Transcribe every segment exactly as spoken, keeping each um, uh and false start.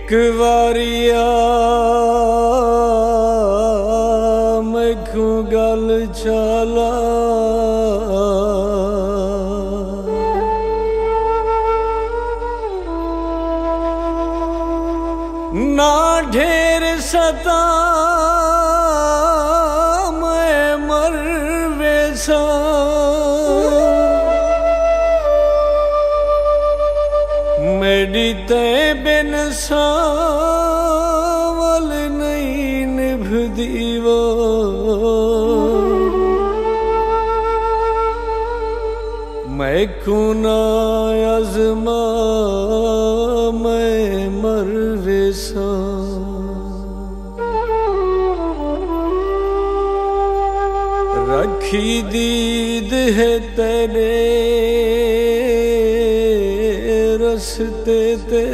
एक वारिया मैखू गल चला ना ढेर सता मैं मर वैसा मेरी तय बिन सावल नहीं निभ दीवो मैं कुना अज़मा मैं मर वैसा रखी दीद है तेरे रस्ते ते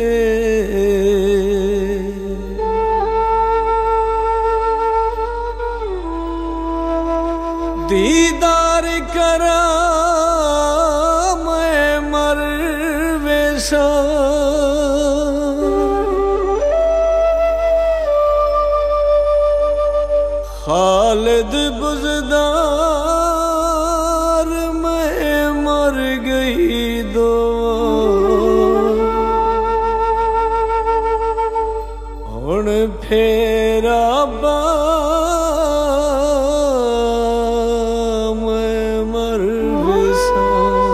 दीदार करा मैं मर वैसा खालिद बुज़दार मैं मर गई दो हुण फेरा बा मैं मर वैसा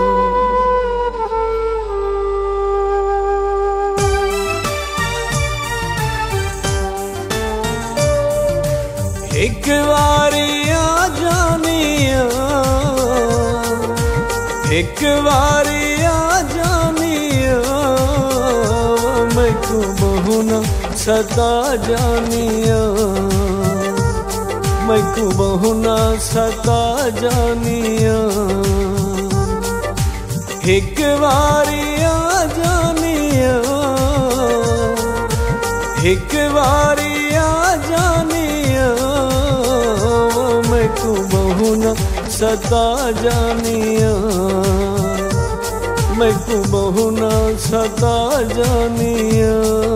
एक वारी आ जानिया एक वारी आ जानिया मैं को बहुना सता जानिया मैं को बहुना सता जानिया एक वारी आ जानिया एक वारी आ जानिया मैं को बहुना सता जानिया मैं को बहुना सता जानिया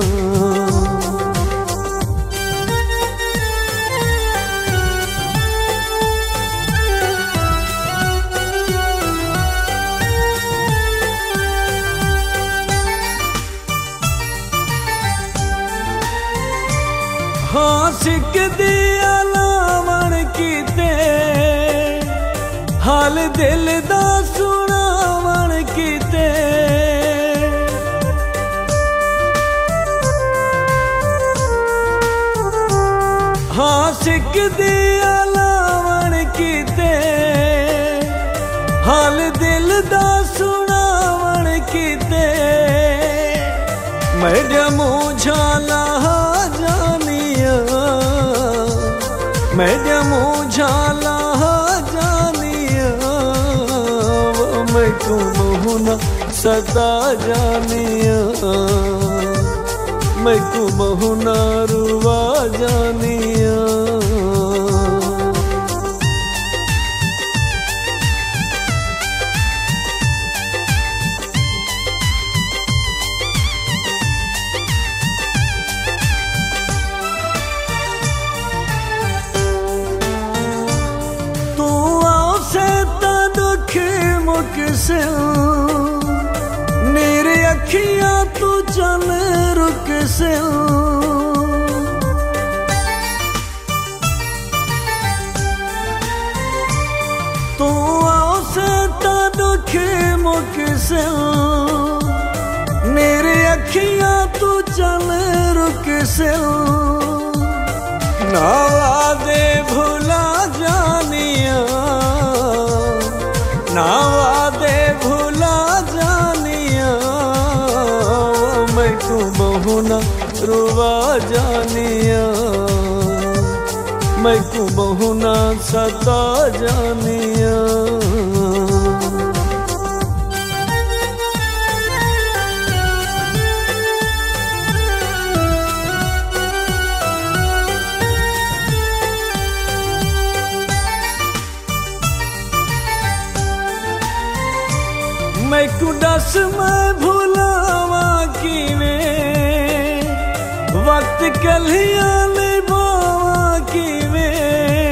हाँ सिक दिया लावण कीते हाल दिल दा सुनावण कीते हाँ सिक दिया लावण कीते हाल दिल दा सुनावण कीते मैं जमू झाला मैं जमू झाला जानिया मैं को बहुना सता जानिया मैं को बहुना रुवा जानिया मेरे अखियां तू चल रुक से तू आओ से ता दुख मुक से मेरे अखियां तू चल रुक से ना वादे भुला जानिया ना वादे भुला जानिया मैं को बहुना रुवा जानिया मैं को बहुना सता जानिया मैं को दस मैं भुलावा किवें वक्त कलियां निभावा किवें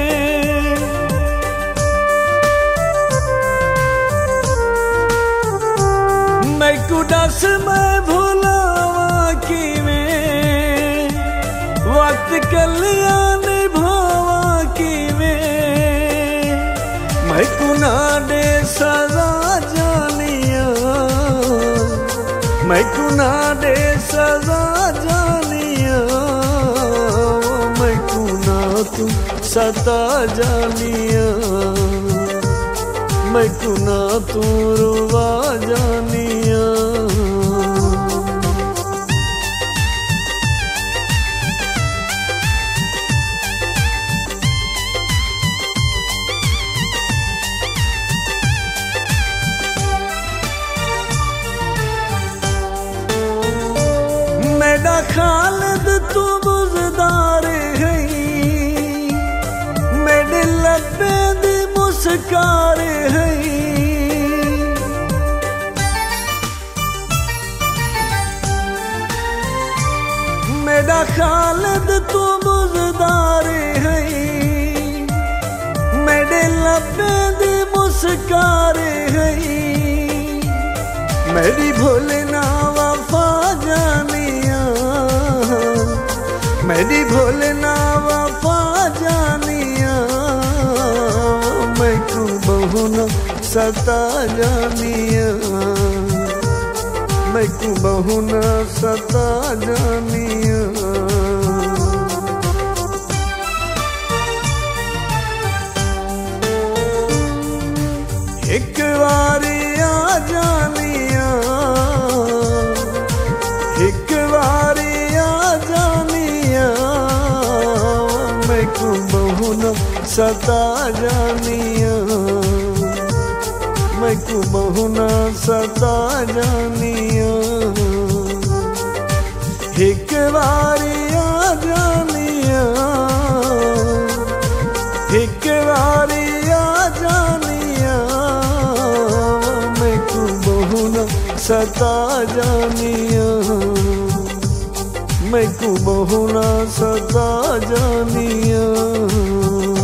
मैकू दस मैं भुलावा किवें वक्त कलियां निभावा किवें मैकू ना दे सजा जानिया मैकू ना दे सजा जानिया मैकू ना तू सता जानिया मैकू ना तू रुवा जानिया मेरा खालिद तू बुज़दार है मेरे लबे दी मुस्कार है मेरा खालिद तू बुज़दार है मेरे लबे दी मुस्कार है मेरी भोलना वफा जानिया मेरी भोलना वफा जानिया मैकू बहु न सता जानिया मैकू बहु न सता जानिया एक बारी आ जानिया एक बारी आ जानिया मैकू बहु न सता जानिया मैकू बहु न सता जानिया एक बारी आ जानिया एक बारी आ जानिया मैकू बहु न सता जानिया मैकू बहु न सता जानिया।